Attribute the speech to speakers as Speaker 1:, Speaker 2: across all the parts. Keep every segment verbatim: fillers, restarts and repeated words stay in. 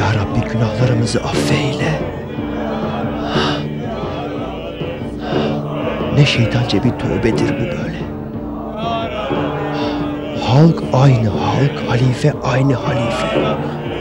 Speaker 1: Ya Rabbi, günahlarımızı affeyle. Ne şeytanca bir tövbedir bu böyle. Halk aynı halk, halife aynı halife.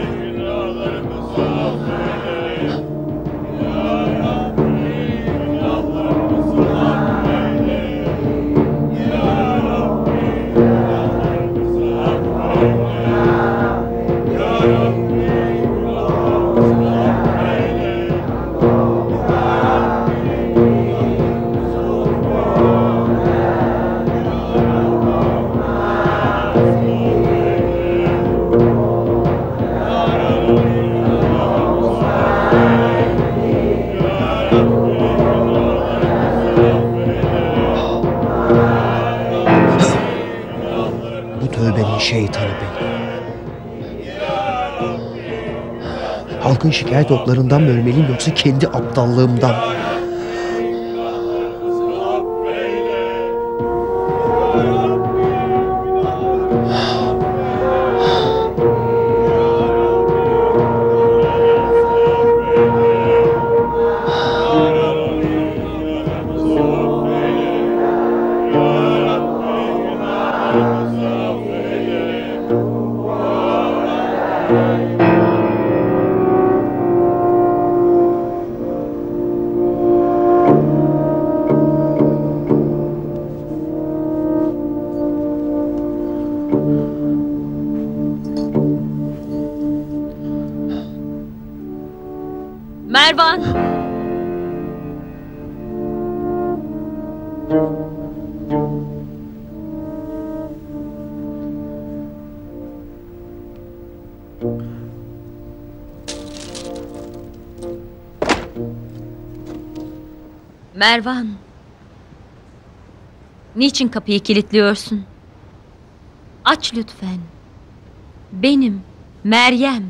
Speaker 1: Tövbenin şeytanı benim. Halkın şikayet oklarından mı ölmeliyim, yoksa kendi aptallığımdan?
Speaker 2: Mervan! Mervan! Niçin kapıyı kilitliyorsun? Aç lütfen. Benim, Meryem.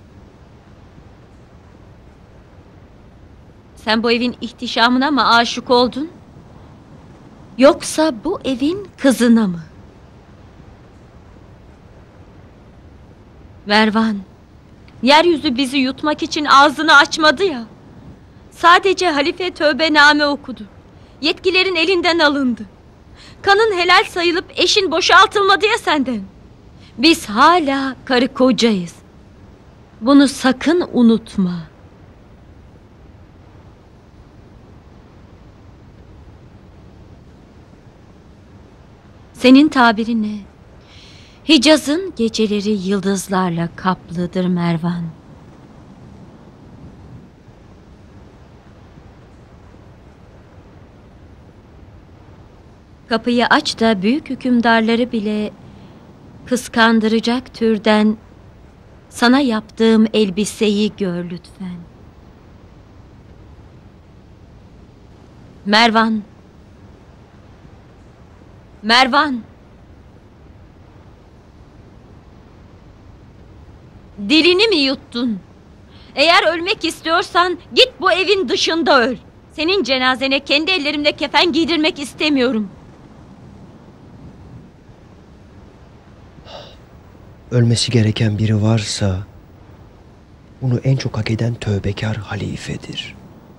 Speaker 2: Sen bu evin ihtişamına mı aşık oldun? Yoksa bu evin kızına mı? Mervan, yeryüzü bizi yutmak için ağzını açmadı ya. Sadece halife tövbename okudu. Yetkilerin elinden alındı. Kanın helal sayılıp eşin boşaltılmadı ya senden. Biz hala karı kocayız. Bunu sakın unutma. Senin tabirin ne? Hicaz'ın geceleri yıldızlarla kaplıdır Mervan. Kapıyı aç da büyük hükümdarları bile kıskandıracak türden sana yaptığım elbiseyi gör lütfen. Mervan. Mervan. Dilini mi yuttun? Eğer ölmek istiyorsan git bu evin dışında öl. Senin cenazene kendi ellerimle kefen giydirmek istemiyorum.
Speaker 1: Ölmesi gereken biri varsa bunu en çok hak eden tövbekar halifedir.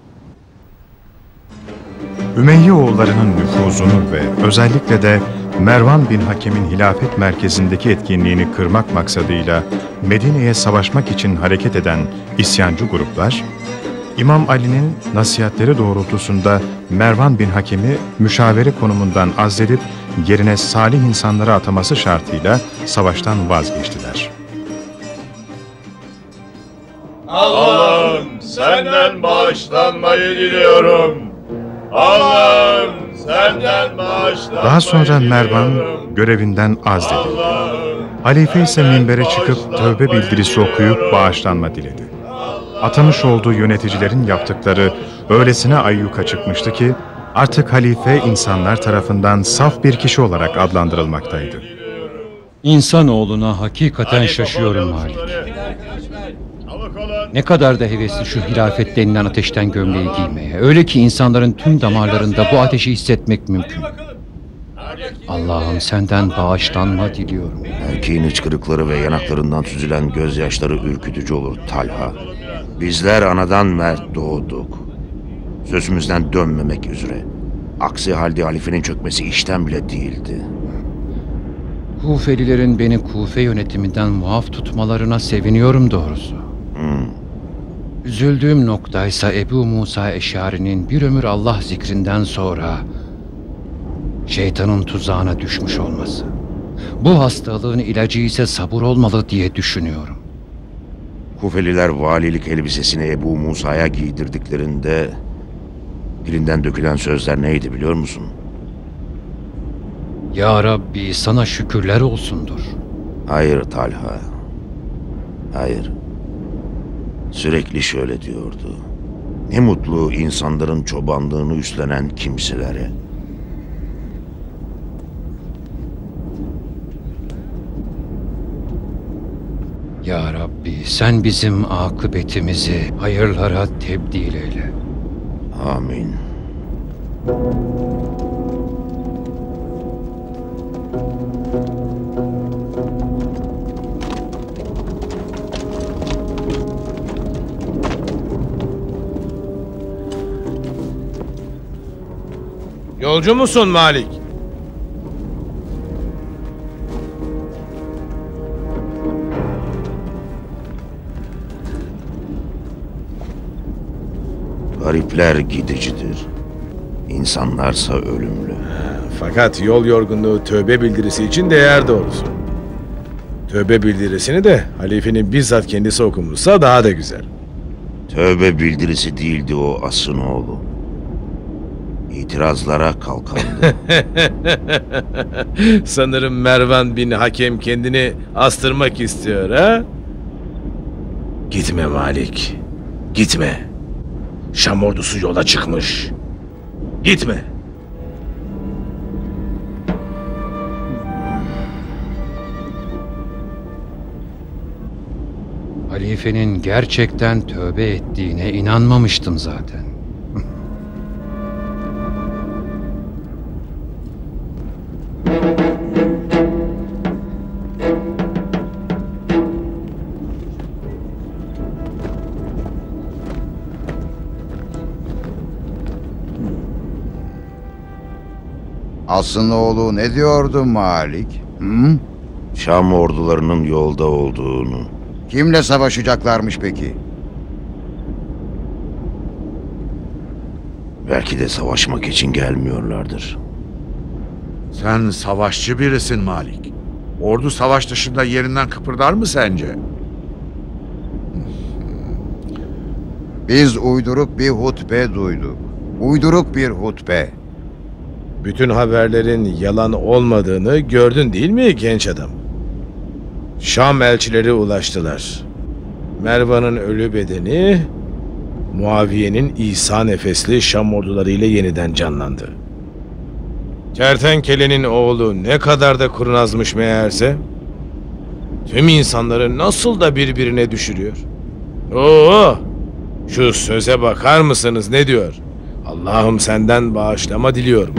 Speaker 3: Ümeyye oğullarının nüfuzunu ve özellikle de Mervan bin Hakem'in hilafet merkezindeki etkinliğini kırmak maksadıyla Medine'ye savaşmak için hareket eden isyancı gruplar, İmam Ali'nin nasihatleri doğrultusunda Mervan bin Hakem'i müşavere konumundan azledip yerine salih insanları ataması şartıyla savaştan vazgeçtiler.
Speaker 4: Allah'ım senden bağışlanmayı diliyorum. Allah'ım senden bağışlanmayı
Speaker 3: Daha sonra Mervan
Speaker 4: diliyorum.
Speaker 3: görevinden azledildi. Halife ise minbere çıkıp tövbe bildirisi okuyup bağışlanma diledi. Atamış olduğu yöneticilerin yaptıkları öylesine ayyuka çıkmıştı ki artık halife insanlar tarafından saf bir kişi olarak adlandırılmaktaydı.
Speaker 5: İnsanoğluna hakikaten şaşıyorum Malik. Ne kadar da hevesli şu hilafet denilen ateşten gömleği giymeye. Öyle ki insanların tüm damarlarında bu ateşi hissetmek mümkün. Allah'ım senden bağışlanma diliyorum.
Speaker 6: Erkeğin hıçkırıkları ve yanaklarından süzülen gözyaşları ürkütücü olur Talha. Bizler anadan mert doğduk. Sözümüzden dönmemek üzere. Aksi halde halifenin çökmesi işten bile değildi.
Speaker 5: Kufelilerin beni Kufe yönetiminden muaf tutmalarına seviniyorum doğrusu.
Speaker 6: Hmm.
Speaker 5: Üzüldüğüm noktaysa Ebu Musa Eşari'nin bir ömür Allah zikrinden sonra şeytanın tuzağına düşmüş olması. Bu hastalığın ilacı ise sabır olmalı diye düşünüyorum.
Speaker 6: Kufeliler valilik elbisesini Ebu Musa'ya giydirdiklerinde dilinden dökülen sözler neydi biliyor musun?
Speaker 5: Ya Rabbi sana şükürler olsundur.
Speaker 6: Hayır Talha. Hayır. Sürekli şöyle diyordu. Ne mutlu insanların çobanlığını üstlenen kimselere.
Speaker 5: Ya Rabbi sen bizim akıbetimizi hayırlara tebdil eyle.
Speaker 6: Amin.
Speaker 7: Yolcu musun Malik?
Speaker 6: Garipler gidicidir. İnsanlarsa ölümlü.
Speaker 7: Fakat yol yorgunluğu tövbe bildirisi için değer doğrusu. Tövbe bildirisini de halifenin bizzat kendisi okumuşsa daha da güzel.
Speaker 6: Tövbe bildirisi değildi o asın oğlu. İtirazlara kalkandı.
Speaker 7: Sanırım Mervan bin Hakem kendini astırmak istiyor ha? Gitme Malik. Gitme. Şam ordusu yola çıkmış. Gitme.
Speaker 5: Halifenin gerçekten tövbe ettiğine inanmamıştım zaten.
Speaker 8: Asın oğlu ne diyordu Malik? Hı?
Speaker 6: Şam ordularının yolda olduğunu.
Speaker 8: Kimle savaşacaklarmış peki?
Speaker 6: Belki de savaşmak için gelmiyorlardır.
Speaker 9: Sen savaşçı birisin Malik. Ordu savaş dışında yerinden kıpırdar mı sence?
Speaker 8: Biz uyduruk bir hutbe duyduk. Uyduruk bir hutbe.
Speaker 7: Bütün haberlerin yalan olmadığını gördün değil mi genç adam? Şam elçileri ulaştılar. Mervan'ın ölü bedeni Muaviye'nin İsa nefesli Şam orduları ile yeniden canlandı. Kertenkelenin oğlu ne kadar da kurnazmış meğerse. Tüm insanları nasıl da birbirine düşürüyor. Oo! Şu söze bakar mısınız ne diyor? Allah'ım senden bağışlama diliyorum.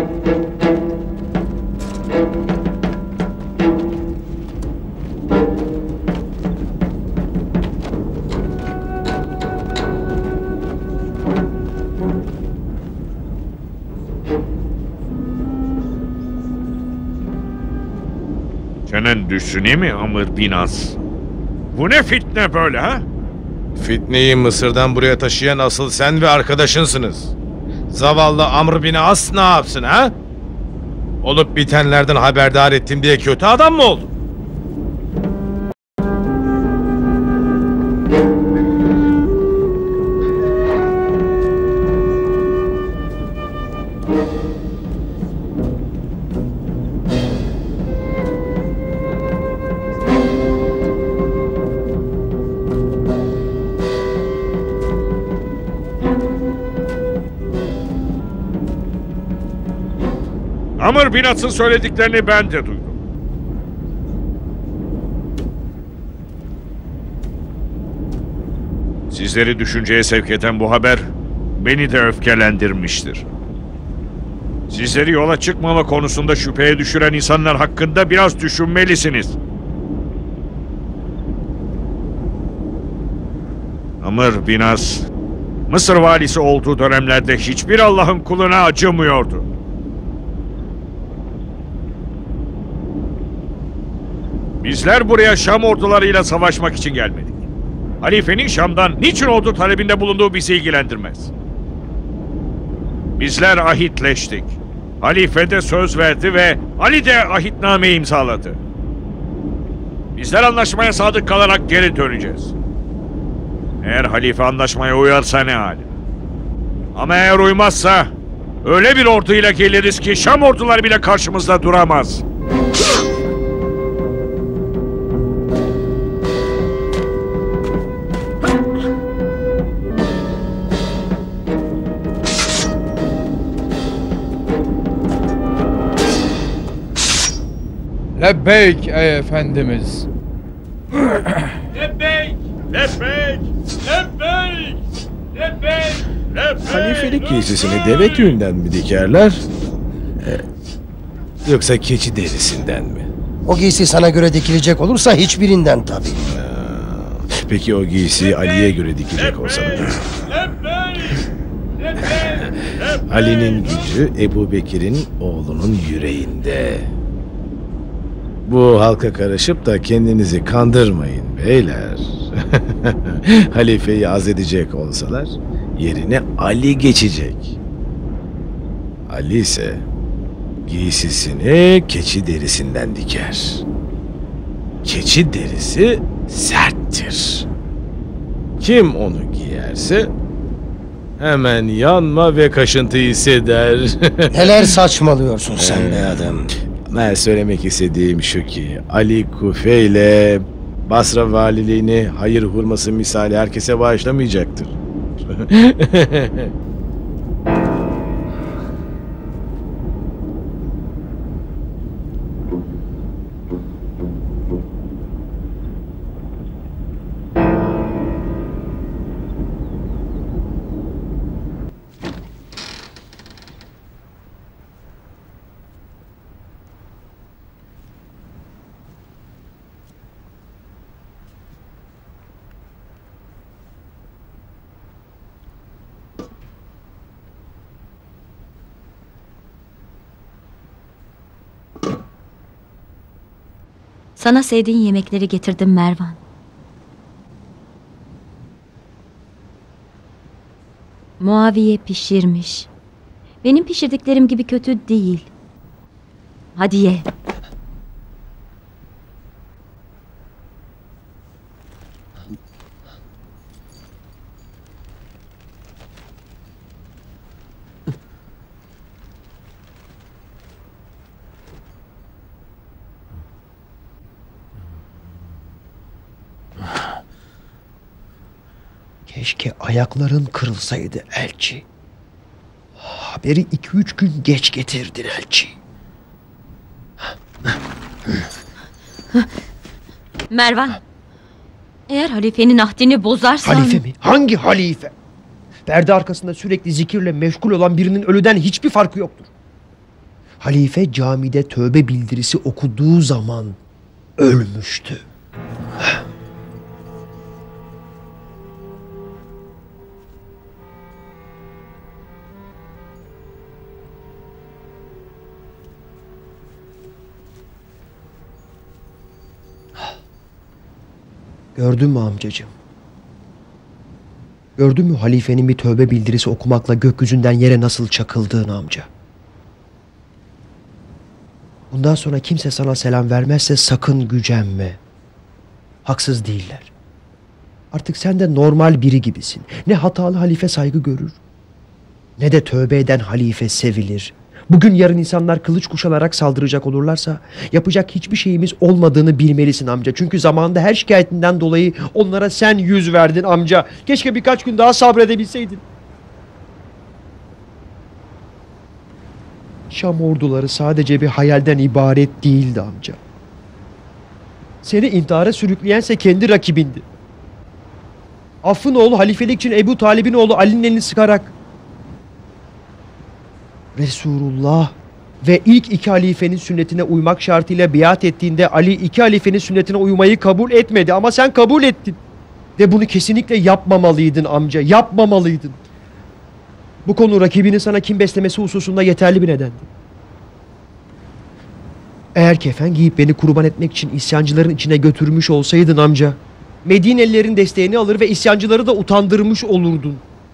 Speaker 4: Senin düşsün mi Amr bin As? Bu ne fitne böyle ha?
Speaker 7: Fitneyi Mısır'dan buraya taşıyan asıl sen ve arkadaşınsınız. Zavallı Amr bin As ne yapsın ha? Olup bitenlerden haberdar ettim diye kötü adam mı oldu?
Speaker 4: Amr bin As'ın söylediklerini ben de duydum. Sizleri düşünceye sevk eden bu haber beni de öfkelendirmiştir. Sizleri yola çıkmama konusunda şüpheye düşüren insanlar hakkında biraz düşünmelisiniz. Amr bin As, Mısır valisi olduğu dönemlerde hiçbir Allah'ın kuluna acımıyordu. Bizler buraya Şam ordularıyla savaşmak için gelmedik. Halifenin Şam'dan niçin ordu talebinde bulunduğu bizi ilgilendirmez. Bizler ahitleştik. Halife de söz verdi ve Ali de ahitnameyi imzaladı. Bizler anlaşmaya sadık kalarak geri döneceğiz. Eğer halife anlaşmaya uyarsa ne hali? Ama eğer uymazsa öyle bir orduyla geliriz ki Şam orduları bile karşımızda duramaz.
Speaker 10: Lebbeyk ey efendimiz.
Speaker 4: Lebbeyk! Lebbeyk! Lebbeyk! Lebbeyk! Lebbeyk!
Speaker 7: Halifelik giysisini deve tüyünden mi dikerler? Ee, yoksa keçi derisinden mi?
Speaker 11: O giysi sana göre dikilecek olursa hiçbirinden tabii.
Speaker 7: Ee, peki o giysi Ali'ye göre dikilecek olsa mı? Ali'nin gücü Ebu Bekir'in oğlunun yüreğinde. Bu halka karışıp da kendinizi kandırmayın beyler. Halifeyi azledecek olsalar yerine Ali geçecek. Ali ise giysisini keçi derisinden diker. Keçi derisi serttir. Kim onu giyerse hemen yanma ve kaşıntı hisseder.
Speaker 11: Neler saçmalıyorsun sen be adam?
Speaker 7: Ben söylemek istediğim şu ki Ali Kufe ile Basra valiliğini hayır hurması misali herkese bağışlamayacaktır.
Speaker 2: Sana sevdiğin yemekleri getirdim Mervan. Muaviye pişirmiş. Benim pişirdiklerim gibi kötü değil. Hadi ye.
Speaker 1: Keşke ayakların kırılsaydı elçi. Haberi iki üç gün geç getirdin elçi.
Speaker 2: Mervan, eğer halifenin ahdini bozarsan...
Speaker 1: Halife mi? Hangi halife? Perde arkasında sürekli zikirle meşgul olan birinin ölüden hiçbir farkı yoktur. Halife camide tövbe bildirisi okuduğu zaman ölmüştü. Gördün mü amcacığım? Gördün mü halifenin bir tövbe bildirisi okumakla gökyüzünden yere nasıl çakıldığını amca? Bundan sonra kimse sana selam vermezse sakın gücenme. Haksız değiller. Artık sen de normal biri gibisin. Ne hatalı halife saygı görür, ne de tövbe eden halife sevilir. Bugün yarın insanlar kılıç kuşanarak saldıracak olurlarsa yapacak hiçbir şeyimiz olmadığını bilmelisin amca. Çünkü zamanında her şikayetinden dolayı onlara sen yüz verdin amca. Keşke birkaç gün daha sabredebilseydin. Şam orduları sadece bir hayalden ibaret değildi amca. Seni intihara sürükleyense kendi rakibindi. Affın oğlu halifelik için Ebu Talib'in oğlu Ali'nin elini sıkarak Resulullah ve ilk iki halifenin sünnetine uymak şartıyla biat ettiğinde Ali iki halifenin sünnetine uymayı kabul etmedi ama sen kabul ettin. Ve bunu kesinlikle yapmamalıydın amca, yapmamalıydın. Bu konu rakibinin sana kin beslemesi hususunda yeterli bir nedendi. Eğer kefen giyip beni kurban etmek için isyancıların içine götürmüş olsaydın amca, Medinelilerin desteğini alır ve isyancıları da utandırmış olurdun.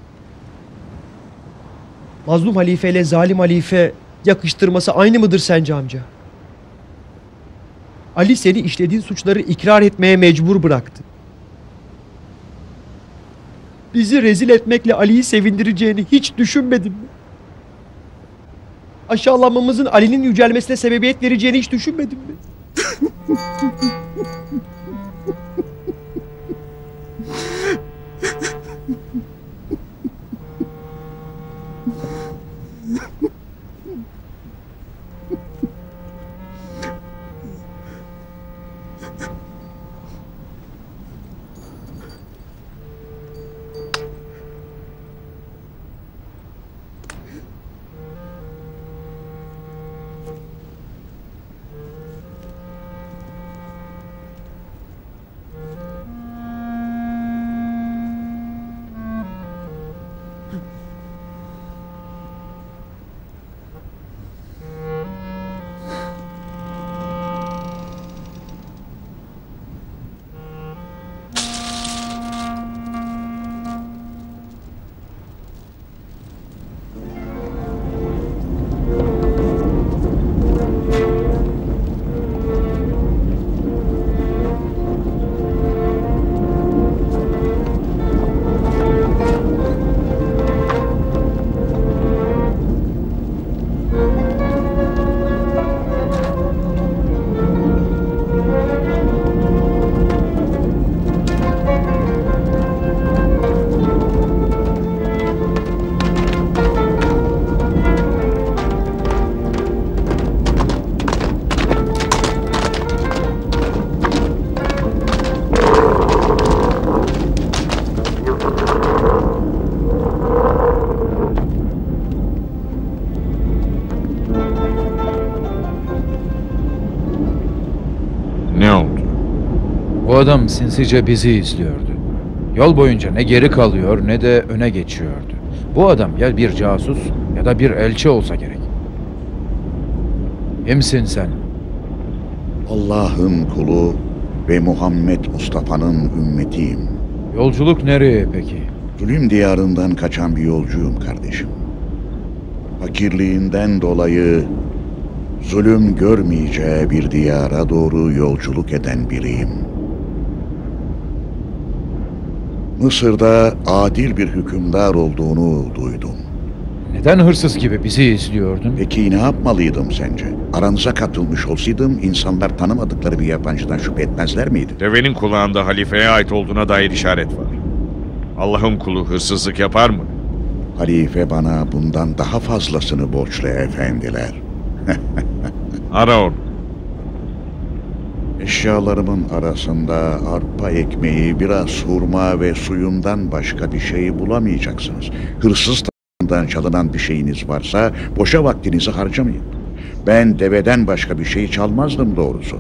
Speaker 1: Mazlum halife ile zalim halife yakıştırması aynı mıdır sence amca? Ali seni işlediğin suçları ikrar etmeye mecbur bıraktı. Bizi rezil etmekle Ali'yi sevindireceğini hiç düşünmedin mi? Aşağılanmamızın Ali'nin yücelmesine sebebiyet vereceğini hiç düşünmedin mi?
Speaker 10: Bu adam sinsice bizi izliyordu. Yol boyunca ne geri kalıyor ne de öne geçiyordu. Bu adam ya bir casus ya da bir elçi olsa gerek. Kimsin sen?
Speaker 12: Allah'ın kulu ve Muhammed Mustafa'nın ümmetiyim.
Speaker 10: Yolculuk nereye peki?
Speaker 12: Zulüm diyarından kaçan bir yolcuyum kardeşim. Fakirliğinden dolayı zulüm görmeyeceği bir diyara doğru yolculuk eden biriyim. Mısır'da adil bir hükümdar olduğunu duydum.
Speaker 10: Neden hırsız gibi bizi izliyordun?
Speaker 12: Peki ne yapmalıydım sence? Aranıza katılmış olsaydım insanlar tanımadıkları bir yabancıdan şüphe etmezler miydi?
Speaker 4: Devenin kulağında halifeye ait olduğuna dair işaret var. Allah'ın kulu hırsızlık yapar mı?
Speaker 12: Halife bana bundan daha fazlasını borçlu efendiler.
Speaker 4: Ara onu.
Speaker 12: Eşyalarımın arasında arpa ekmeği, biraz hurma ve suyumdan başka bir şey bulamayacaksınız. Hırsız tarafından çalınan bir şeyiniz varsa boşa vaktinizi harcamayın. Ben deveden başka bir şey çalmazdım doğrusu.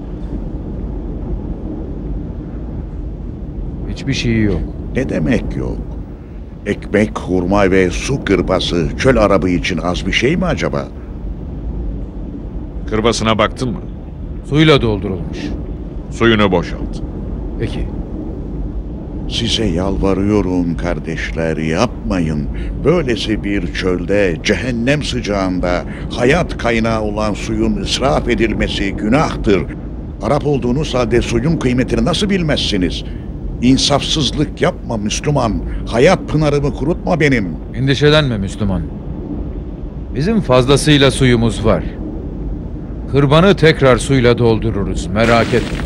Speaker 10: Hiçbir şey yok.
Speaker 12: Ne demek yok? Ekmek, hurma ve su kırbası çöl arabı için az bir şey mi acaba?
Speaker 4: Kırbasına baktın mı?
Speaker 10: Suyla doldurulmuş.
Speaker 4: Suyunu boşalt.
Speaker 10: Peki.
Speaker 12: Size yalvarıyorum kardeşler, yapmayın. Böylesi bir çölde, cehennem sıcağında hayat kaynağı olan suyun israf edilmesi günahtır. Arap olduğunuz halde suyun kıymetini nasıl bilmezsiniz? İnsafsızlık yapma Müslüman. Hayat pınarımı kurutma benim.
Speaker 10: Endişelenme Müslüman. Bizim fazlasıyla suyumuz var. Kırbanı tekrar suyla doldururuz. Merak etme.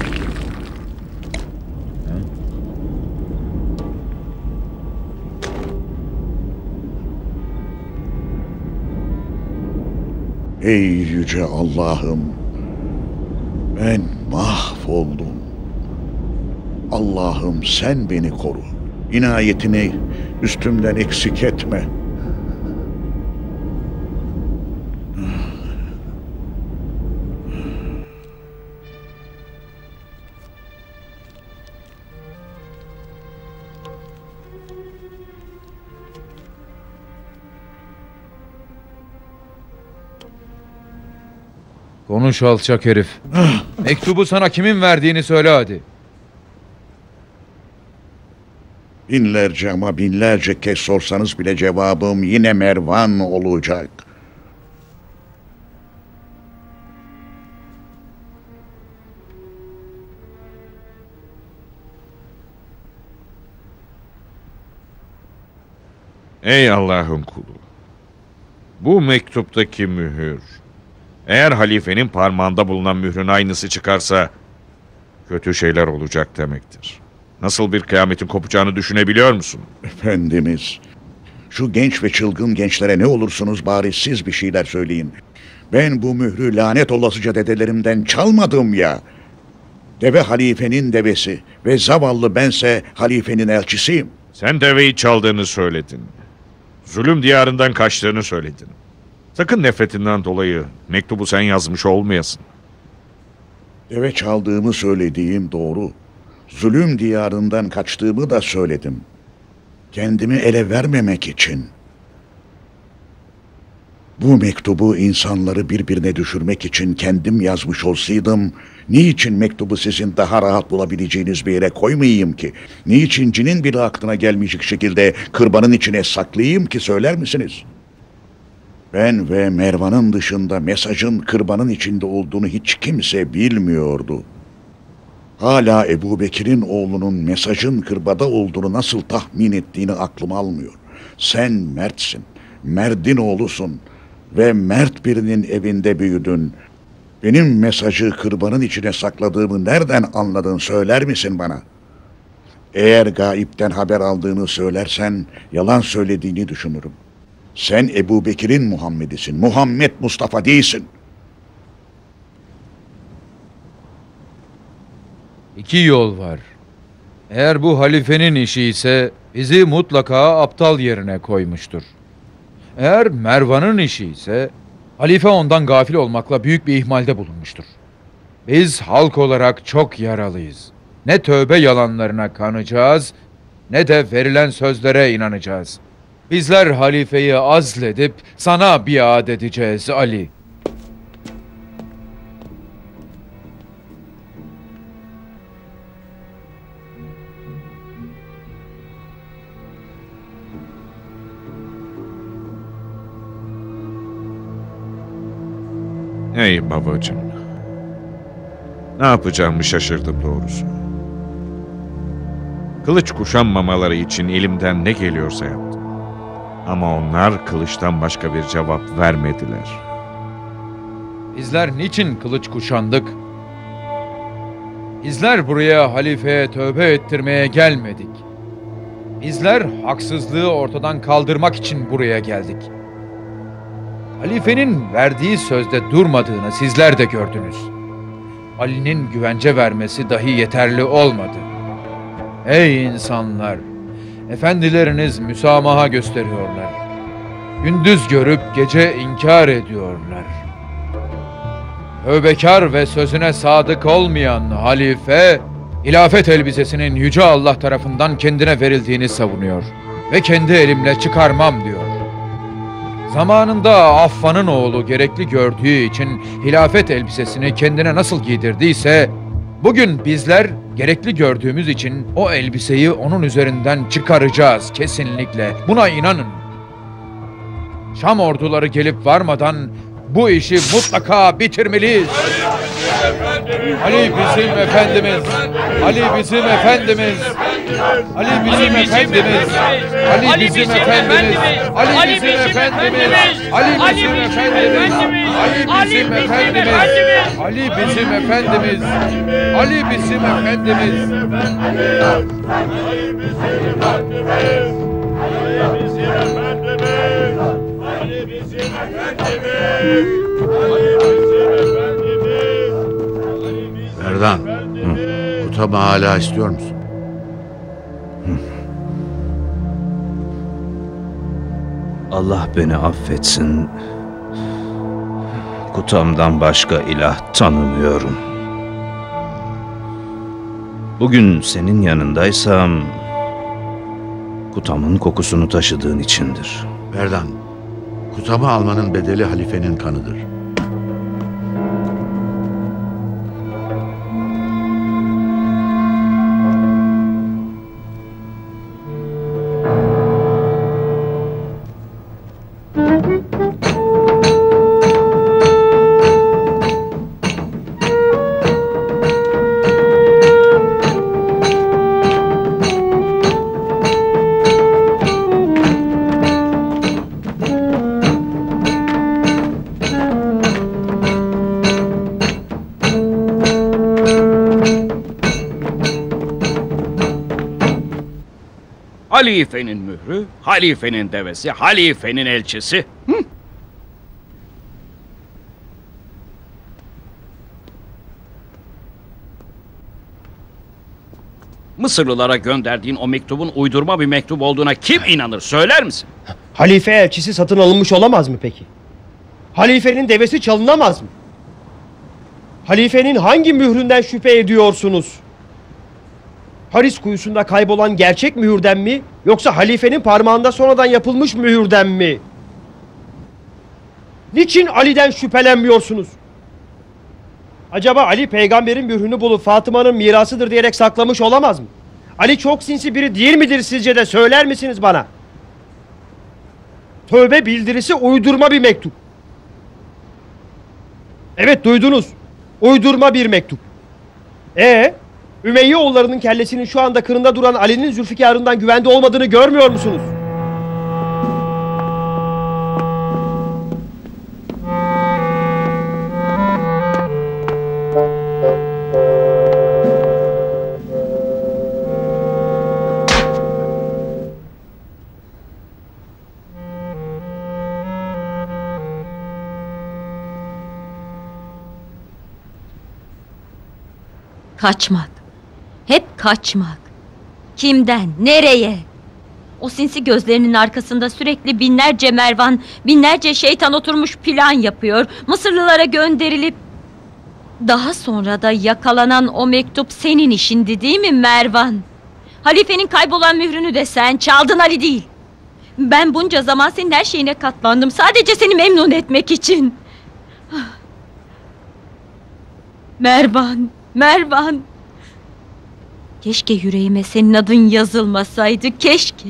Speaker 12: Ey yüce Allah'ım, ben mahvoldum. Allah'ım sen beni koru. İnayetini üstümden eksik etme.
Speaker 10: Konuş alçak herif. Mektubu sana kimin verdiğini söyle hadi.
Speaker 12: Binlerce ama binlerce kez sorsanız bile cevabım yine Mervan olacak.
Speaker 4: Ey Allah'ın kulu! Bu mektuptaki mühür, eğer halifenin parmağında bulunan mührün aynısı çıkarsa kötü şeyler olacak demektir. Nasıl bir kıyametin kopacağını düşünebiliyor musun?
Speaker 12: Efendimiz, şu genç ve çılgın gençlere ne olursunuz bari siz bir şeyler söyleyin. Ben bu mührü lanet olasıca dedelerimden çalmadım ya. Deve halifenin devesi ve zavallı bense halifenin elçisiyim.
Speaker 4: Sen deveyi çaldığını söyledin. Zulüm diyarından kaçtığını söyledin. Sakın nefretinden dolayı mektubu sen yazmış olmayasın.
Speaker 12: Deve çaldığımı söylediğim doğru. Zulüm diyarından kaçtığımı da söyledim. Kendimi ele vermemek için. Bu mektubu insanları birbirine düşürmek için kendim yazmış olsaydım, niçin mektubu sizin daha rahat bulabileceğiniz bir yere koymayayım ki? Niçin cinin bile aklına gelmeyecek şekilde kırbanın içine saklayayım ki, söyler misiniz? Ben ve Mervan'ın dışında mesajın kırbanın içinde olduğunu hiç kimse bilmiyordu. Hala Ebu Bekir'in oğlunun mesajın kırbada olduğunu nasıl tahmin ettiğini aklım almıyor. Sen mertsin, merdin oğlusun ve mert birinin evinde büyüdün. Benim mesajı kırbanın içine sakladığımı nereden anladın, söyler misin bana? Eğer gaipten haber aldığını söylersen yalan söylediğini düşünürüm. Sen Ebu Bekir'in Muhammed'isin, Muhammed Mustafa değilsin.
Speaker 10: İki yol var. Eğer bu halifenin işi ise bizi mutlaka aptal yerine koymuştur. Eğer Mervan'ın işi ise halife ondan gafil olmakla büyük bir ihmalde bulunmuştur. Biz halk olarak çok yaralıyız. Ne tövbe yalanlarına kanacağız, ne de verilen sözlere inanacağız. Bizler halifeyi azledip sana biat edeceğiz Ali.
Speaker 4: Ey babacığım, ne yapacağımı şaşırdım doğrusu. Kılıç kuşanmamaları için elimden ne geliyorsa yaptım. Ama onlar kılıçtan başka bir cevap vermediler.
Speaker 10: Bizler niçin kılıç kuşandık? Bizler buraya halifeye tövbe ettirmeye gelmedik. Bizler haksızlığı ortadan kaldırmak için buraya geldik. Halifenin verdiği sözde durmadığını sizler de gördünüz. Ali'nin güvence vermesi dahi yeterli olmadı. Ey insanlar! Efendileriniz müsamaha gösteriyorlar. Gündüz görüp gece inkar ediyorlar. Tövbekar ve sözüne sadık olmayan halife, hilafet elbisesinin Yüce Allah tarafından kendine verildiğini savunuyor. Ve kendi elimle çıkarmam diyor. Zamanında Affan'ın oğlu gerekli gördüğü için hilafet elbisesini kendine nasıl giydirdiyse, bugün bizler gerekli gördüğümüz için o elbiseyi onun üzerinden çıkaracağız kesinlikle. Buna inanın. Şam orduları gelip varmadan bu işi mutlaka bitirmeliyiz. Ali bizim efendimiz. Ali bizim efendimiz. Ali bizim efendimiz. Ali bizim efendimiz. Ali bizim efendimiz. Ali bizim efendimiz. Ali bizim efendimiz. Ali bizim efendimiz. Ali bizim efendimiz.
Speaker 9: Merdan, kutamı hala istiyor musun?
Speaker 13: Allah beni affetsin. Kutamdan başka ilah tanımıyorum. Bugün senin yanındaysam Kutamın kokusunu taşıdığın içindir.
Speaker 9: Berdan, kutamı almanın bedeli halifenin kanıdır.
Speaker 14: Halifenin mührü, halifenin devesi, halifenin elçisi. Hı? Mısırlılara gönderdiğin o mektubun uydurma bir mektup olduğuna kim inanır, söyler misin?
Speaker 1: Halife elçisi satın alınmış olamaz mı peki? Halifenin devesi çalınamaz mı? Halifenin hangi mühründen şüphe ediyorsunuz? Haris kuyusunda kaybolan gerçek mühürden mi, yoksa halifenin parmağında sonradan yapılmış mühürden mi? Niçin Ali'den şüphelenmiyorsunuz? Acaba Ali peygamberin mührünü bulup Fatıma'nın mirasıdır diyerek saklamış olamaz mı? Ali çok sinsi biri değil midir sizce de, söyler misiniz bana? Tövbe bildirisi uydurma bir mektup. Evet, duydunuz. Uydurma bir mektup. Ee, Ümeyye oğullarının kellesinin şu anda kırında duran Ali'nin Zülfikar'ından güvende olmadığını görmüyor musunuz?
Speaker 2: Kaçmak. Hep kaçmak. Kimden? Nereye? O sinsi gözlerinin arkasında sürekli binlerce Mervan, binlerce şeytan oturmuş plan yapıyor. Mısırlılara gönderilip... Daha sonra da yakalanan o mektup senin işindi değil mi Mervan? Halifenin kaybolan mührünü de sen çaldın, Ali değil. Ben bunca zaman senin her şeyine katlandım. Sadece seni memnun etmek için. Mervan, Mervan. Keşke yüreğime senin adın yazılmasaydı, keşke.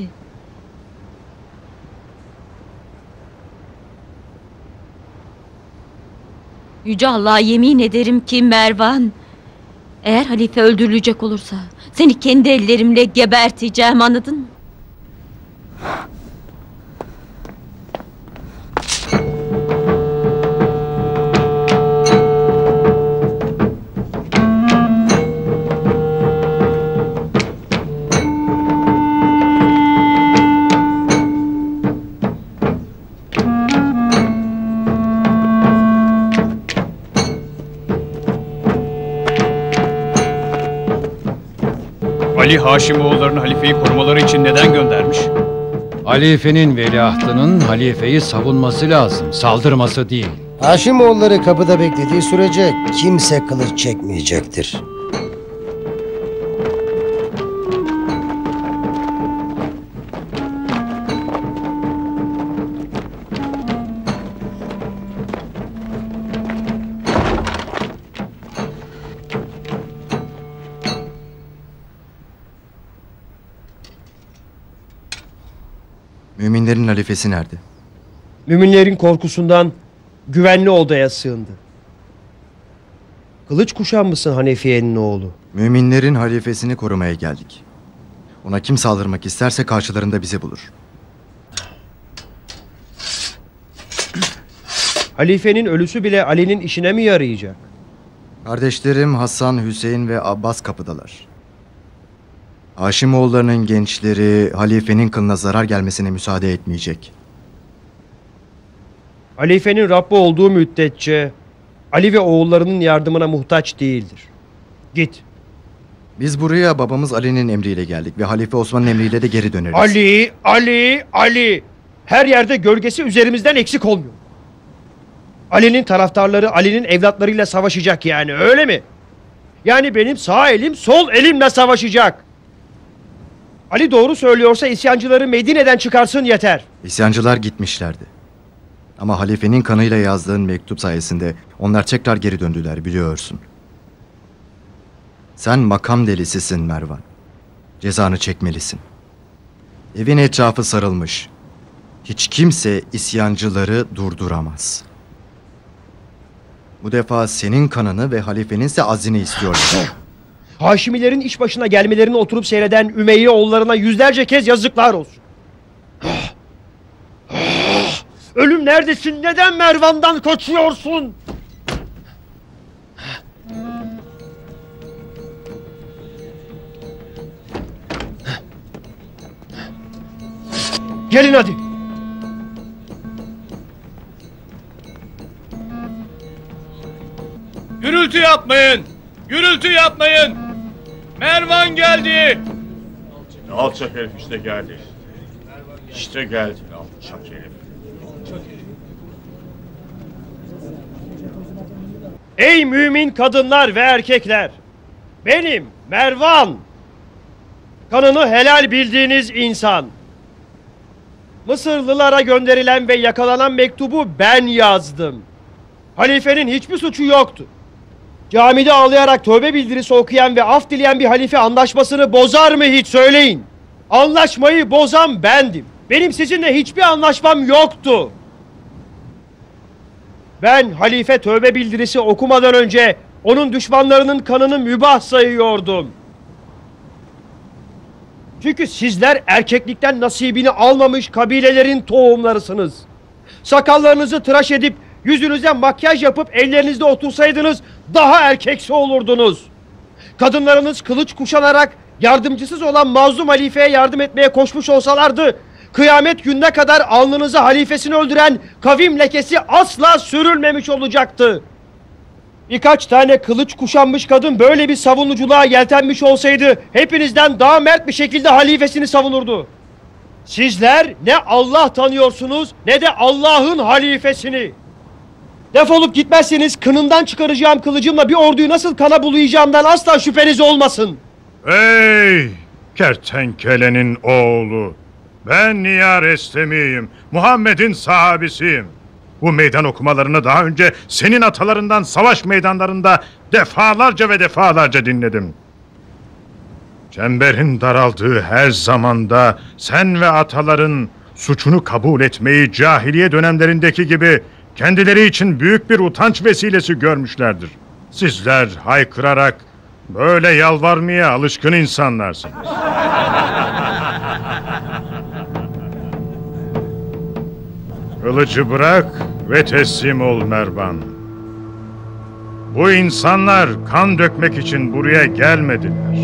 Speaker 2: Yüce Allah'a yemin ederim ki Mervan, eğer halife öldürülecek olursa seni kendi ellerimle geberteceğim, anladın mı?
Speaker 15: Ali Haşimoğullarını halifeyi korumaları için neden göndermiş?
Speaker 5: Halifenin veliahtının halifeyi savunması lazım, saldırması değil.
Speaker 11: Haşimoğulları kapıda beklediği sürece kimse kılıç çekmeyecektir.
Speaker 16: Müminlerin halifesi nerede?
Speaker 1: Müminlerin korkusundan güvenli odaya sığındı. Kılıç kuşanmışsın Hanefiye'nin oğlu.
Speaker 16: Müminlerin halifesini korumaya geldik. Ona kim saldırmak isterse karşılarında bizi bulur.
Speaker 1: Halifenin ölüsü bile Ali'nin işine mi yarayacak?
Speaker 16: Kardeşlerim Hasan, Hüseyin ve Abbas kapıdalar. Haşimoğullarının gençleri halifenin kılına zarar gelmesine müsaade etmeyecek.
Speaker 1: Halifenin Rabbi olduğu müddetçe Ali ve oğullarının yardımına muhtaç değildir. Git.
Speaker 16: Biz buraya babamız Ali'nin emriyle geldik ve Halife Osman'ın emriyle de geri döneriz.
Speaker 1: Ali, Ali, Ali. Her yerde gölgesi üzerimizden eksik olmuyor. Ali'nin taraftarları Ali'nin evlatlarıyla savaşacak yani, öyle mi? Yani benim sağ elim sol elimle savaşacak. Ali doğru söylüyorsa isyancıları Medine'den çıkarsın yeter.
Speaker 16: İsyancılar gitmişlerdi. Ama halifenin kanıyla yazdığın mektup sayesinde onlar tekrar geri döndüler, biliyorsun. Sen makam delisisin Mervan. Cezanı çekmelisin. Evin etrafı sarılmış. Hiç kimse isyancıları durduramaz. Bu defa senin kanını ve halifenin ise azini istiyorlar.
Speaker 1: Haşimilerin iş başına gelmelerini oturup seyreden Ümeyye oğullarına yüzlerce kez yazıklar olsun. Ölüm neredesin? Neden Mervan'dan kaçıyorsun? Gelin hadi.
Speaker 15: Gürültü yapmayın! Gürültü yapmayın! Mervan geldi!
Speaker 4: Alçak herif işte geldi. İşte geldi alçak herif.
Speaker 1: Ey mümin kadınlar ve erkekler! Benim Mervan! Kanını helal bildiğiniz insan. Mısırlılara gönderilen ve yakalanan mektubu ben yazdım. Halifenin hiçbir suçu yoktu. Camide ağlayarak tövbe bildirisi okuyan ve af dileyen bir halife anlaşmasını bozar mı hiç söyleyin? Anlaşmayı bozan bendim. Benim sizinle hiçbir anlaşmam yoktu. Ben halife tövbe bildirisi okumadan önce onun düşmanlarının kanını mübah sayıyordum. Çünkü sizler erkeklikten nasibini almamış kabilelerin tohumlarısınız. Sakallarınızı tıraş edip yüzünüze makyaj yapıp ellerinizde otursaydınız daha erkeksi olurdunuz. Kadınlarınız kılıç kuşanarak yardımcısız olan mazlum halifeye yardım etmeye koşmuş olsalardı, kıyamet gününe kadar alnınıza halifesini öldüren kavim lekesi asla sürülmemiş olacaktı. Birkaç tane kılıç kuşanmış kadın böyle bir savunuculuğa yeltenmiş olsaydı hepinizden daha mert bir şekilde halifesini savunurdu. Sizler ne Allah tanıyorsunuz ne de Allah'ın halifesini. Defolup gitmezseniz kınından çıkaracağım kılıcımla bir orduyu nasıl kana bulayacağımdan asla şüpheniz olmasın.
Speaker 3: Ey kertenkelenin oğlu! Ben Niyar Estemi'yim. Muhammed'in sahabisiyim. Bu meydan okumalarını daha önce senin atalarından savaş meydanlarında defalarca ve defalarca dinledim. Çemberin daraldığı her zamanda sen ve ataların suçunu kabul etmeyi cahiliye dönemlerindeki gibi kendileri için büyük bir utanç vesilesi görmüşlerdir. Sizler haykırarak böyle yalvarmaya alışkın insanlarsınız. Kılıcı bırak ve teslim ol Mervan. Bu insanlar kan dökmek için buraya gelmediler.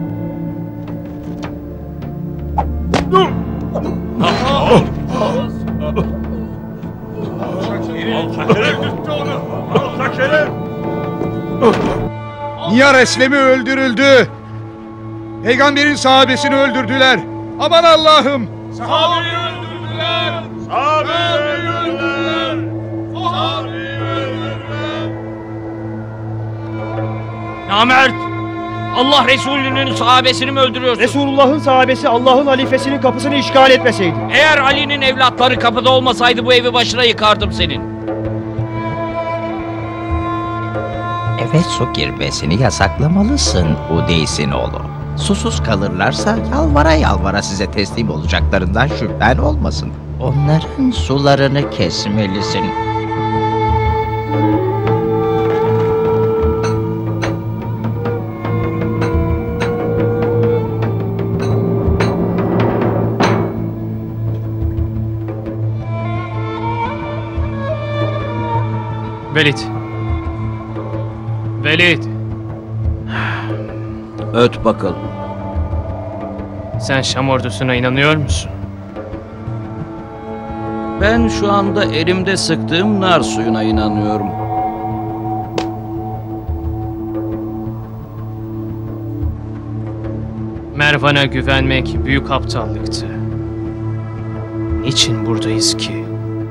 Speaker 17: Niyar Eslemi öldürüldü. Peygamberin sahabesini öldürdüler. Aman Allah'ım.
Speaker 15: Sahabeyi öldürdüler! Sahabeyi öldürdüler! Sahabeyi öldürdüler!
Speaker 14: Namert! Allah Resulü'nün sahabesini mi öldürüyorsun?
Speaker 1: Resulullah'ın sahabesi Allah'ın halifesinin kapısını işgal etmeseydi.
Speaker 14: Eğer Ali'nin evlatları kapıda olmasaydı bu evi başına yıkardım senin.
Speaker 18: Eve su girmesini yasaklamalısın Udeysin oğlu. Susuz kalırlarsa yalvara yalvara size teslim olacaklarından şüphen olmasın. Onların sularını kesmelisin.
Speaker 15: Velid. Velid.
Speaker 14: Öt bakalım.
Speaker 15: Sen Şam ordusuna inanıyor musun?
Speaker 14: Ben şu anda elimde sıktığım nar suyuna inanıyorum.
Speaker 15: Mervan'a güvenmek büyük aptallıktı. Niçin buradayız ki?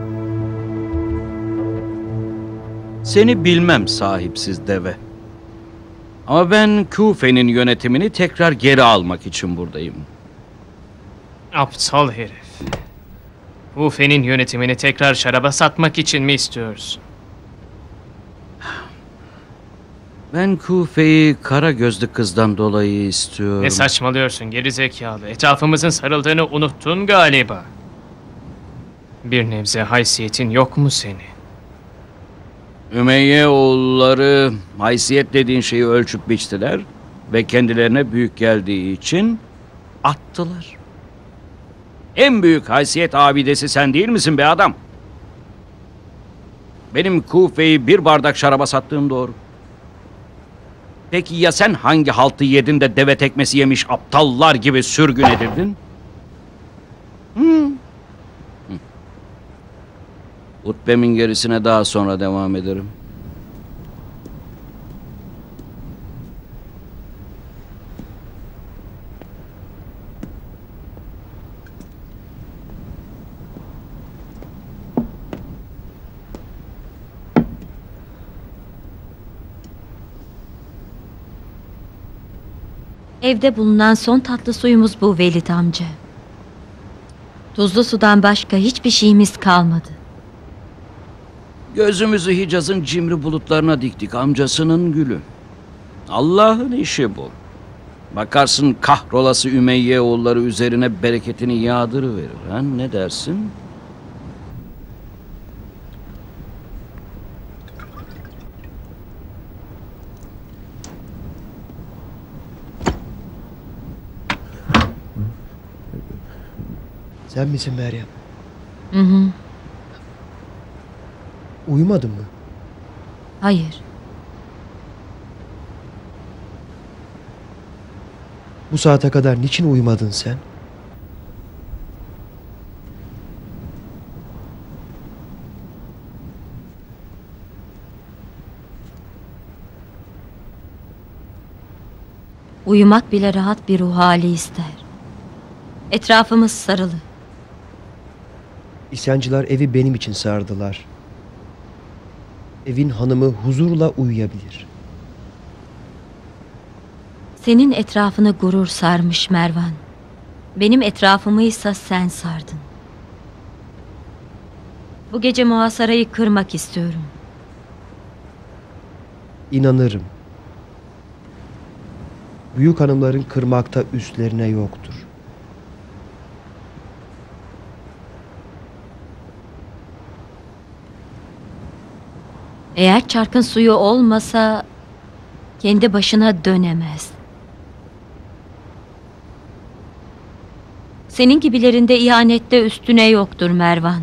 Speaker 14: Seni bilmem sahipsiz deve. Ama ben Küfe'nin yönetimini tekrar geri almak için buradayım.
Speaker 19: Aptal herif. Kufe'nin yönetimini tekrar şaraba satmak için mi istiyorsun?
Speaker 14: Ben Kufe'yi kara gözlü kızdan dolayı istiyorum.
Speaker 19: Ne saçmalıyorsun gerizekalı? Etrafımızın sarıldığını unuttun galiba. Bir nebze haysiyetin yok mu senin?
Speaker 14: Ümeyye oğulları haysiyet dediğin şeyi ölçüp biçtiler ve kendilerine büyük geldiği için attılar. En büyük haysiyet abidesi sen değil misin be adam? Benim Kufe'yi bir bardak şaraba sattığım doğru. Peki ya sen hangi haltı yedin de deve tekmesi yemiş aptallar gibi sürgün edildin? Hmm. Hı. Hutbemin gerisine daha sonra devam ederim.
Speaker 2: Evde bulunan son tatlı suyumuz bu Velid amca. Tuzlu sudan başka hiçbir şeyimiz kalmadı.
Speaker 14: Gözümüzü Hicaz'ın cimri bulutlarına diktik, amcasının gülü. Allah'ın işi bu. Bakarsın kahrolası Ümeyye oğulları üzerine bereketini yağdırıverir. Ha? Ne dersin?
Speaker 1: Sen misin Meryem?
Speaker 2: Hı hı.
Speaker 1: Uyumadın mı?
Speaker 2: Hayır.
Speaker 1: Bu saate kadar niçin uyumadın sen?
Speaker 2: Uyumak bile rahat bir ruh hali ister. Etrafımız sarılı.
Speaker 1: İsyancılar evi benim için sardılar. Evin hanımı huzurla uyuyabilir.
Speaker 2: Senin etrafını gurur sarmış Mervan. Benim etrafımıysa sen sardın. Bu gece muhasarayı kırmak istiyorum.
Speaker 1: İnanırım. Büyük hanımların kırmakta üstlerine yoktur.
Speaker 2: Eğer çarkın suyu olmasa kendi başına dönemez. Senin gibilerinde ihanette üstüne yoktur Mervan.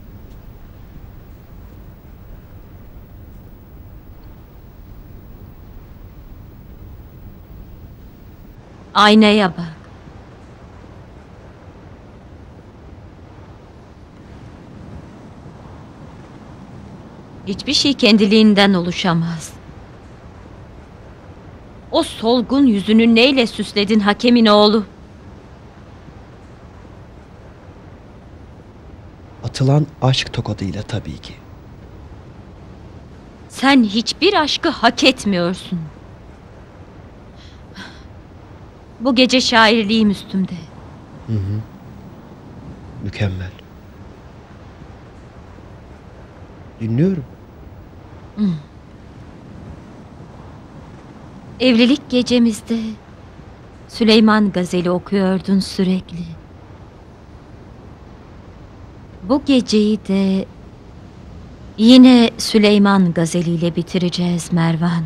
Speaker 2: Aynaya bak. Hiçbir şey kendiliğinden oluşamaz. O solgun yüzünü neyle süsledin hakemin oğlu?
Speaker 1: Atılan aşk tokadıyla tabii ki.
Speaker 2: Sen hiçbir aşkı hak etmiyorsun. Bu gece şairliğim üstümde.
Speaker 1: Hı hı. Mükemmel. Dinliyorum.
Speaker 2: Hı. Evlilik gecemizde Süleyman Gazeli okuyordun sürekli. Bu geceyi de yine Süleyman Gazeli ile bitireceğiz Mervan.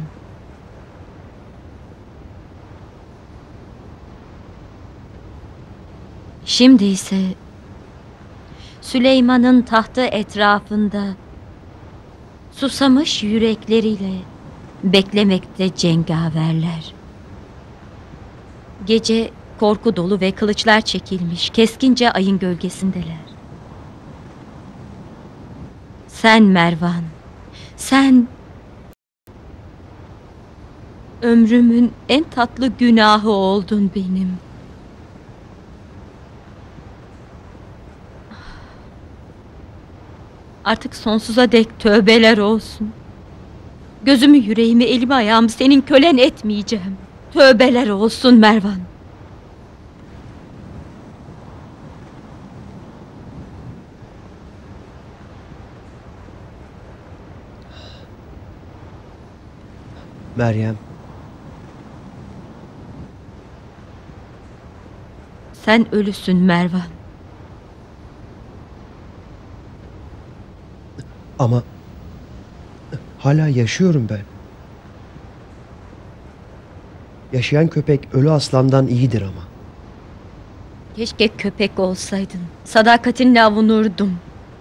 Speaker 2: Şimdi ise Süleyman'ın tahtı etrafında susamış yürekleriyle beklemekte cengaverler. Gece korku dolu ve kılıçlar çekilmiş keskince ayın gölgesindeler. Sen Mervan, sen ömrümün en tatlı günahı oldun benim. Artık sonsuza dek tövbeler olsun. Gözümü, yüreğimi, elimi, ayağımı senin kölen etmeyeceğim. Tövbeler olsun Mervan.
Speaker 1: Meryem.
Speaker 2: Sen ölüsün Mervan.
Speaker 1: Ama hala yaşıyorum ben. Yaşayan köpek ölü aslandan iyidir ama.
Speaker 2: Keşke köpek olsaydın. Sadakatinle avunurdum.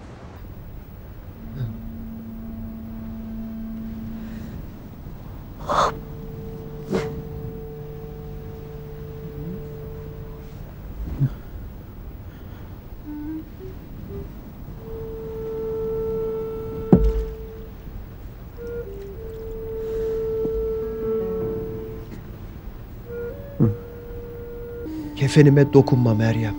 Speaker 1: Kefenime dokunma Meryem.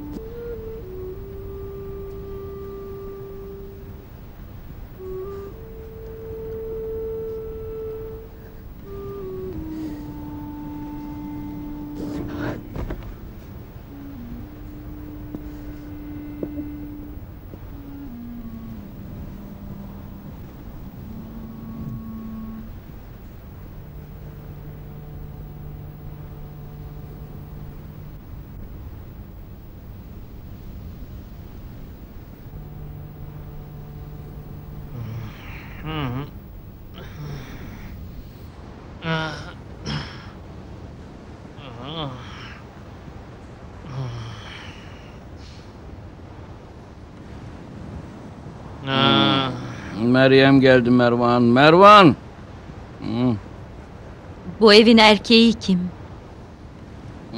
Speaker 14: Meryem geldi Mervan. Mervan! Hı.
Speaker 2: Bu evin erkeği kim?
Speaker 14: Hı.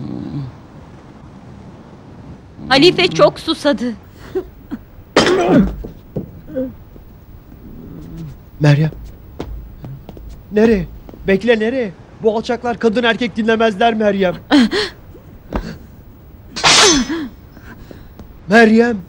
Speaker 2: Halife çok susadı.
Speaker 1: Meryem. Nereye? Bekle nereye? Bu alçaklar kadın erkek dinlemezler Meryem. Meryem.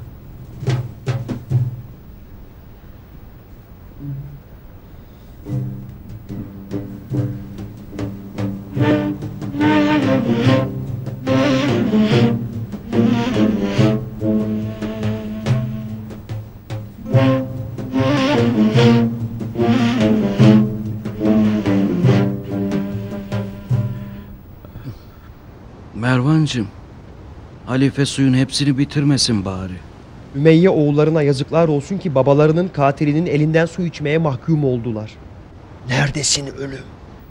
Speaker 14: Mervancığım, halife suyun hepsini bitirmesin bari.
Speaker 1: Ümeyye oğullarına yazıklar olsun ki babalarının katilinin elinden su içmeye mahkum oldular. Neredesin ölüm?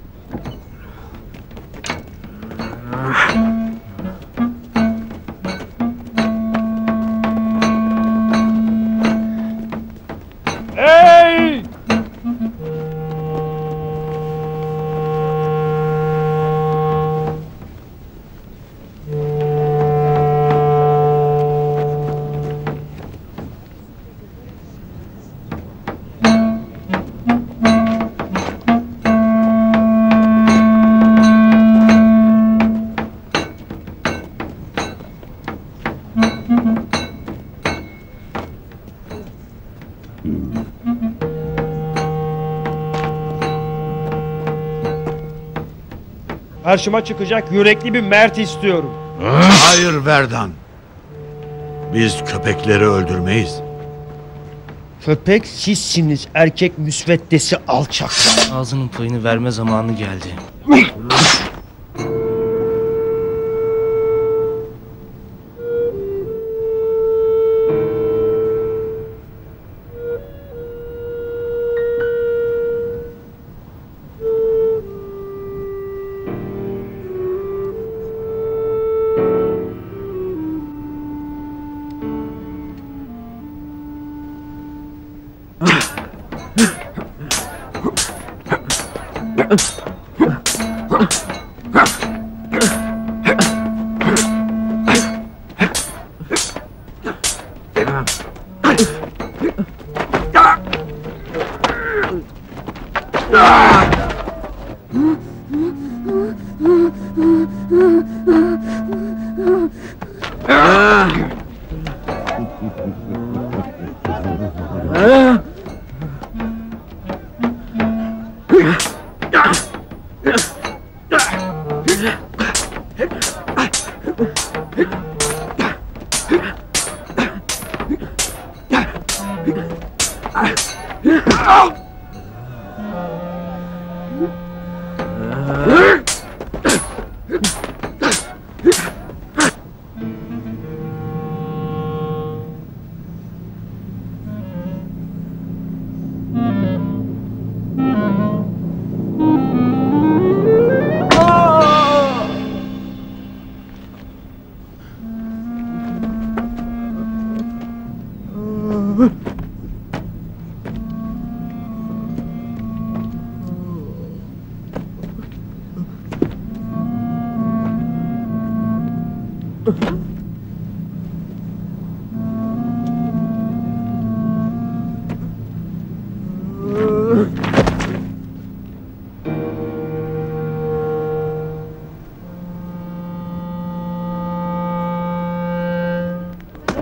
Speaker 4: Hey!
Speaker 1: Karşıma çıkacak yürekli bir mert istiyorum.
Speaker 9: Hayır Verdan. Biz köpekleri öldürmeyiz.
Speaker 1: Köpek sizsiniz erkek müsveddesi alçaklar.
Speaker 13: Ağzının payını verme zamanı geldi.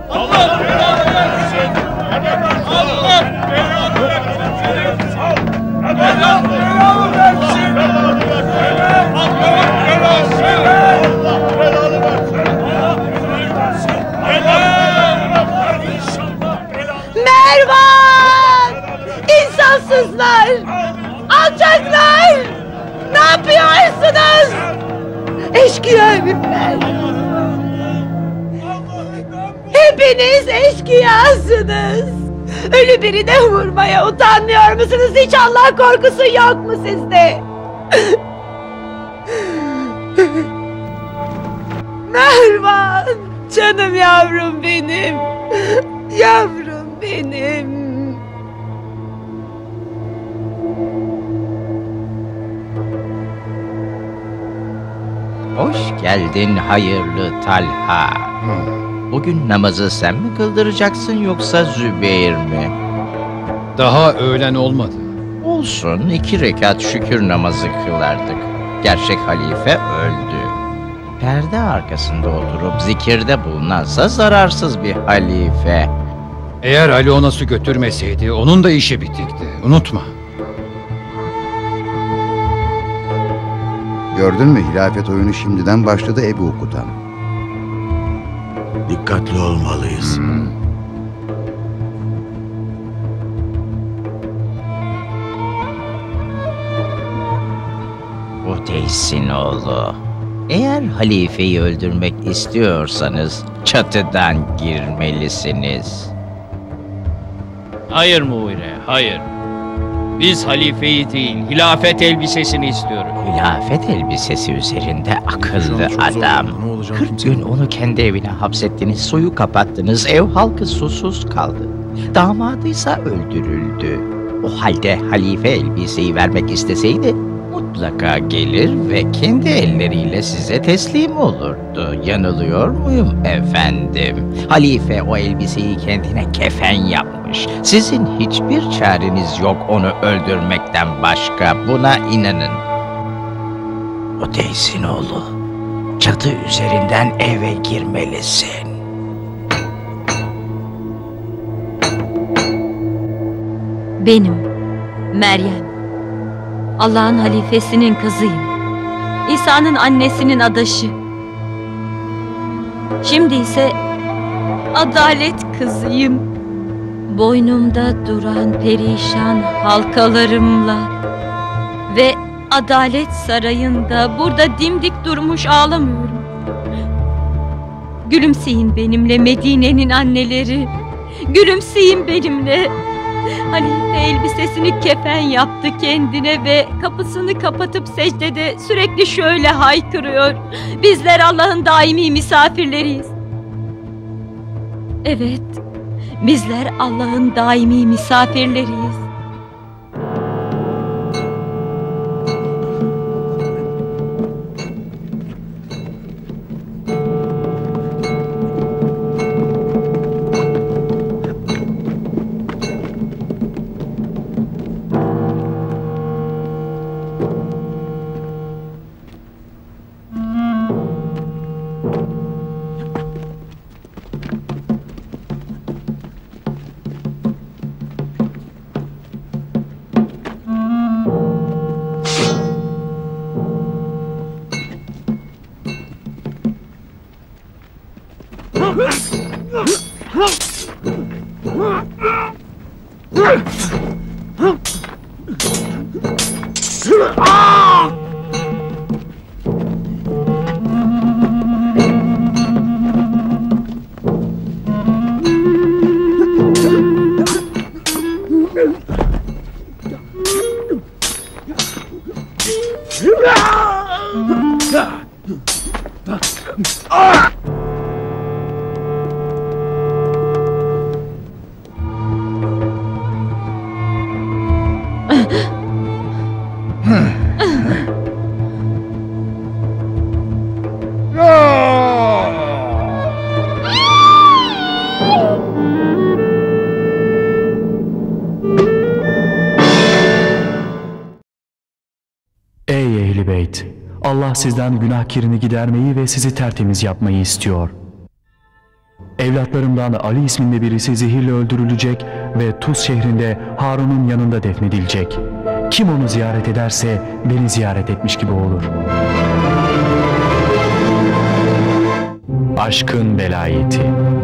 Speaker 17: Allah belanı versin! Allah belanı versin! Allah belanı versin! Allah belanı versin!
Speaker 20: Mervan! İnsansızlar! Alçaklar! Ne yapıyorsunuz? Eşkıya herifler! Hepiniz eşkıyasınız! Ölü birine vurmaya utanmıyor musunuz? Hiç Allah korkusu yok mu sizde? Mervan! Canım yavrum benim! Yavrum benim!
Speaker 18: Hoş geldin hayırlı Talha. Bugün namazı sen mi kıldıracaksın yoksa Zübeyir mi?
Speaker 5: Daha öğlen olmadı.
Speaker 18: Olsun, iki rekat şükür namazı kılardık. Gerçek halife öldü. Perde arkasında oturup zikirde bulunansa zararsız bir halife.
Speaker 5: Eğer Ali ona su götürmeseydi onun da işi bitikti. Unutma.
Speaker 8: Gördün mü, hilafet oyunu şimdiden başladı Ebu Kutan.
Speaker 6: Dikkatli olmalıyız.
Speaker 8: Hmm.
Speaker 18: Udeys'in oğlu. Eğer halifeyi öldürmek istiyorsanız çatıdan girmelisiniz.
Speaker 14: Hayır Muire, hayır. Biz halifeyi değil, hilafet elbisesini istiyoruz.
Speaker 18: Hilafet elbisesi üzerinde akıllı adam. kırk gün onu kendi evine hapsettiniz, suyu kapattınız, ev halkı susuz kaldı. Damadıysa öldürüldü. O halde halife elbiseyi vermek isteseydi mutlaka gelir ve kendi elleriyle size teslim olurdu. Yanılıyor muyum efendim? Halife o elbiseyi kendine kefen yapmış. Sizin hiçbir çareniz yok onu öldürmekten başka. Buna inanın. Udeys'in oğlu, çatı üzerinden eve girmelisin.
Speaker 2: Benim, Meryem. Allah'ın halifesinin kızıyım. İsa'nın annesinin adaşı. Şimdi ise adalet kızıyım. Boynumda duran perişan halkalarımla ve adalet sarayında burada dimdik durmuş ağlamıyorum. Gülümseyin benimle Medine'nin anneleri. Gülümseyin benimle. Halife elbisesini kefen yaptı kendine ve kapısını kapatıp secdede sürekli şöyle haykırıyor: bizler Allah'ın daimi misafirleriyiz. Evet, bizler Allah'ın daimi misafirleriyiz.
Speaker 21: Ey Ehl-i Beyt! Allah sizden günah kirini gidermeyi ve sizi tertemiz yapmayı istiyor. Evlatlarımdan Ali isminde birisi zehirle öldürülecek ve Tuz şehrinde Harun'un yanında defnedilecek. Kim onu ziyaret ederse beni ziyaret etmiş gibi olur. Aşkın velayeti.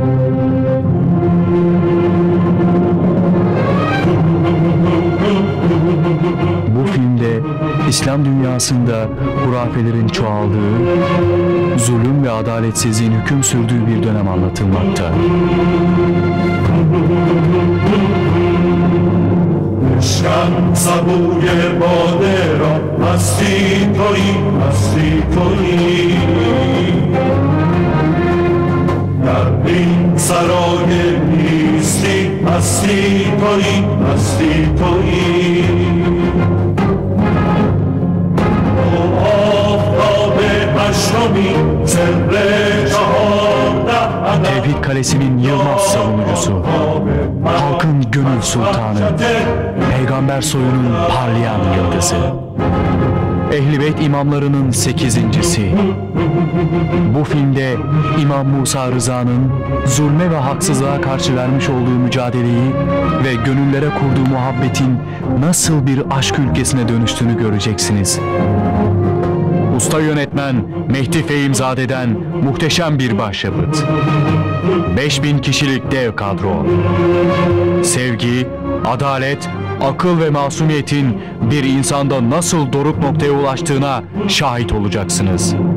Speaker 21: Bu filmde İslam dünyasında hurafelerin çoğaldığı, zulüm ve adaletsizliğin hüküm sürdüğü bir dönem anlatılmakta.
Speaker 17: Sabuye bodera hasti toyi hasti toyi Dar in saroye nisti hasti toyi hasti toyi O aftabe aşrami serre cahanda
Speaker 21: Tevhid Kalesi'nin yılmaz savunucusu, halkın gönül sultanı, peygamber soyunun parlayan yıldızı, Ehl-i Beyt imamlarının sekizincisi. Bu filmde İmam Musa Rıza'nın zulme ve haksızlığa karşı vermiş olduğu mücadeleyi ve gönüllere kurduğu muhabbetin nasıl bir aşk ülkesine dönüştüğünü göreceksiniz. Usta yönetmen Mehdi Fehimzade'den muhteşem bir başyapıt. beş bin kişilik dev kadro. Sevgi, adalet, akıl ve masumiyetin bir insanda nasıl doruk noktaya ulaştığına şahit olacaksınız.